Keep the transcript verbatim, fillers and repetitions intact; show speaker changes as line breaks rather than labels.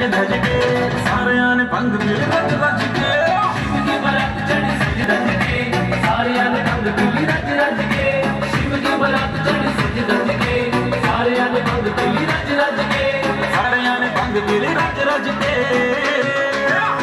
धज के, सारियां ने भंग पी रज रज के। शिव की बारात चढ़ी सज धज के, सारियां ने भंग पी रज रज के। शिव की बारात चढ़ी सज धज के, सारियां ने भंग पी रज रज के। सारियां ने भंग पी रज रज के।